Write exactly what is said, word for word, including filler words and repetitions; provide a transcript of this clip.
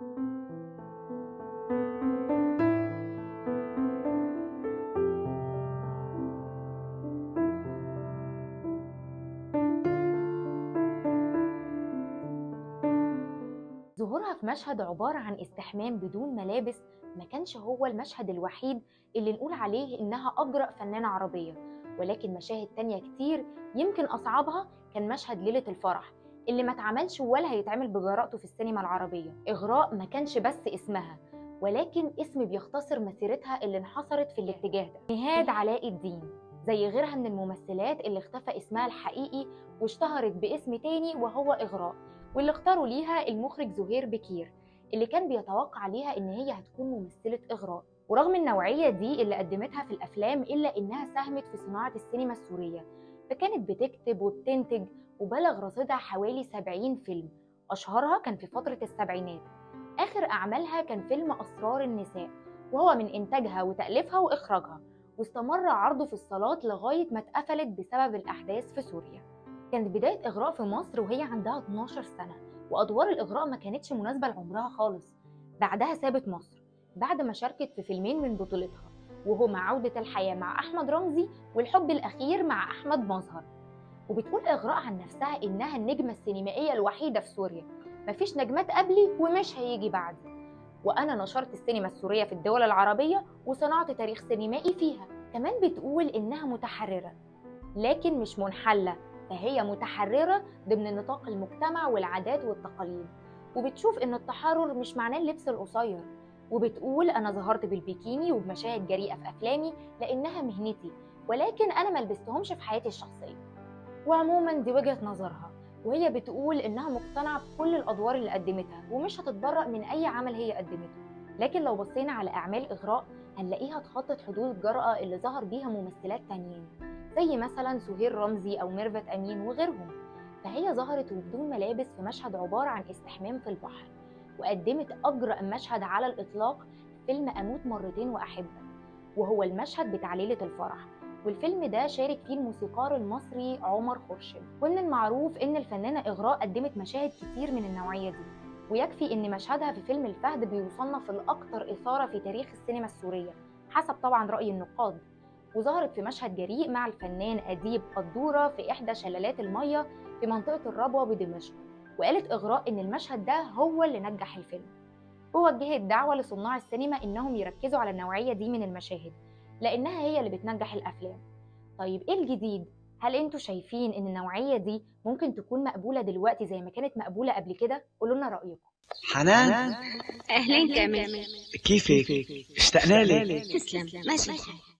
ظهورها في مشهد عبارة عن استحمام بدون ملابس ما كانش هو المشهد الوحيد اللي نقول عليه إنها أجرأ فنانة عربية، ولكن مشاهد تانية كتير يمكن أصعبها كان مشهد ليلة الفرح اللي ما اتعملش ولا هيتعمل بجرأته في السينما العربية. إغراء ما كانش بس اسمها، ولكن اسم بيختصر مسيرتها اللي انحصرت في الاتجاه ده. نهاد علاء الدين زي غيرها من الممثلات اللي اختفى اسمها الحقيقي واشتهرت باسم تاني وهو إغراء، واللي اختاروا ليها المخرج زهير بكير اللي كان بيتوقع ليها ان هي هتكون ممثلة اغراء. ورغم النوعية دي اللي قدمتها في الافلام الا انها ساهمت في صناعة السينما السورية، فكانت بتكتب وبتنتج وبلغ رصيدها حوالي سبعين فيلم، اشهرها كان في فترة السبعينات. اخر اعمالها كان فيلم اسرار النساء وهو من انتاجها وتأليفها واخراجها، واستمر عرضه في الصالات لغاية ما اتقفلت بسبب الاحداث في سوريا. كانت بداية إغراء في مصر وهي عندها اتناشر سنة، وأدوار الإغراء ما كانتش مناسبة لعمرها خالص. بعدها سابت مصر بعد ما شاركت في فيلمين من بطولتها، وهما عودة الحياة مع أحمد رمزي والحب الأخير مع أحمد مظهر. وبتقول إغراء عن نفسها إنها النجمة السينمائية الوحيدة في سوريا، مفيش نجمات قبلي ومش هيجي بعدي، وأنا نشرت السينما السورية في الدول العربية وصنعت تاريخ سينمائي فيها. كمان بتقول إنها متحررة لكن مش منحلة، فهي متحررة ضمن نطاق المجتمع والعادات والتقاليد، وبتشوف إن التحرر مش معناه اللبس القصير. وبتقول أنا ظهرت بالبيكيني وبمشاهد جريئة في أفلامي لأنها مهنتي، ولكن أنا ما لبستهمش في حياتي الشخصية. وعموما دي وجهة نظرها، وهي بتقول إنها مقتنعة بكل الأدوار اللي قدمتها ومش هتتبرأ من أي عمل هي قدمته. لكن لو بصينا على أعمال إغراء هنلاقيها تخطط حدود الجرأة اللي ظهر بيها ممثلات تانيين زي مثلا سهير رمزي أو ميرفت أمين وغيرهم. فهي ظهرت وبدون ملابس في مشهد عبارة عن استحمام في البحر، وقدمت أجرأ مشهد على الإطلاق في فيلم أموت مرتين وأحبك، وهو المشهد بتاع ليلة الفرح، والفيلم ده شارك فيه الموسيقار المصري عمر خورشيد. ومن المعروف إن الفنانة إغراء قدمت مشاهد كتير من النوعية دي، ويكفي إن مشهدها في فيلم الفهد بيصنف الأكثر إثارة في تاريخ السينما السورية حسب طبعا رأي النقاد. وظهرت في مشهد جريء مع الفنان أديب قدورة في إحدى شلالات المية في منطقة الربوة بدمشق، وقالت إغراء إن المشهد ده هو اللي نجح الفيلم. ووجهت دعوة لصناع السينما إنهم يركزوا على النوعية دي من المشاهد لأنها هي اللي بتنجح الأفلام. طيب إيه الجديد؟ هل أنتوا شايفين إن النوعية دي ممكن تكون مقبولة دلوقتي زي ما كانت مقبولة قبل كده؟ قولوا لنا رأيكم. حنان، أهلين كامل، كيفك؟ اشتقنا لك. تسلم، ماشي الحال.